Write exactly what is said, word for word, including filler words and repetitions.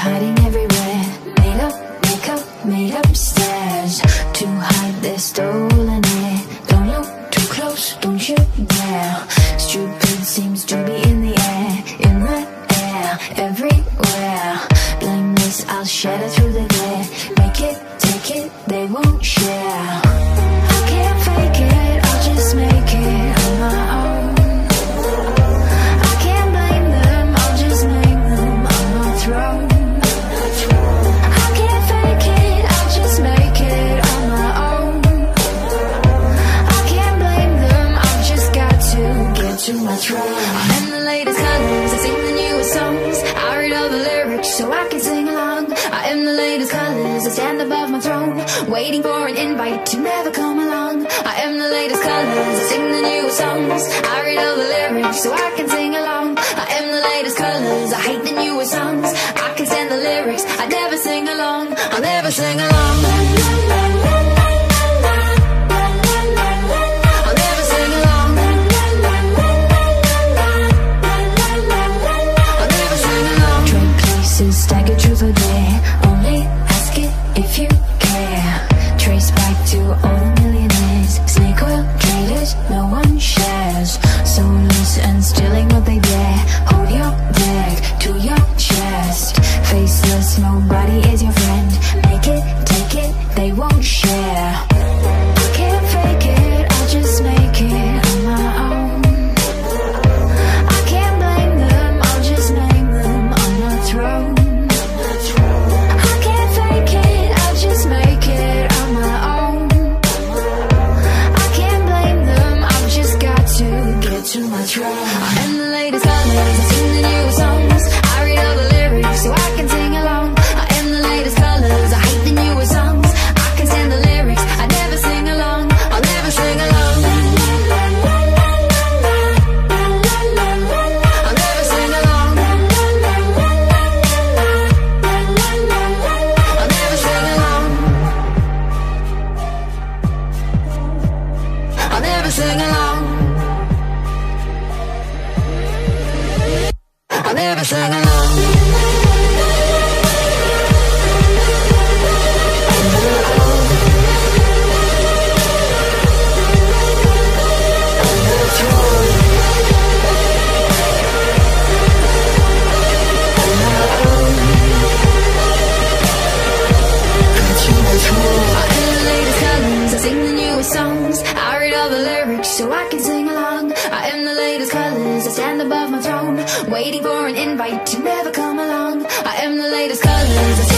hiding everywhere. Made up, makeup, made up stairs to hide their stolen air. Don't look too close, don't you dare. Stupid seems to be in the air, in the air, everywhere. Blameless, I'll shatter through the glare. Make it, take it, they won't share. I can't fake it, I'll just make it on my own. I can't blame them, I'll just name them on my throne. I can't fake it, I'll just make it on my own. I can't blame them, I've just got to get to my throne. I'm in the latest colors, I sing the newest songs. I read all the lyrics so I can sing along. I am the latest colors, I stand above my throne, waiting for an invite to never come along. I am the latest colors, I sing the newest songs. I read all the lyrics so I can sing along. I am the latest colors, I hate the newest songs. I can stand the lyrics, I never sing along. I'll never sing along. I'll never sing along. I'll never sing along. Trade places, stagger truth or dare. Only ask it if you care. Trace back to all the millionaires. Snake oil traders, no one shares. Soulless and stealing what they dare. Hold your deck to your chest. Faceless, nobody is your friend. Make it, take it, they won't share. I can't fake it, I'll just make it on my own. I can't blame them, I'll just name them on my throne. I can't fake it, I'll just make it on my own. I can't blame them, I've just got to get to my throne. I'm the latest colors, I sing the new songs. I read all the lyrics so I can sing along. I am the latest colors, I hate the newest songs. I can stand the lyrics, I never sing along. I'll never sing along. I'll never sing along. I'll never sing along. I'll never sing along. I'll never sing along. I read all the lyrics so I can sing along. I am the latest colors, I stand above my throne, waiting for an invite to never come along. I am the latest colors, I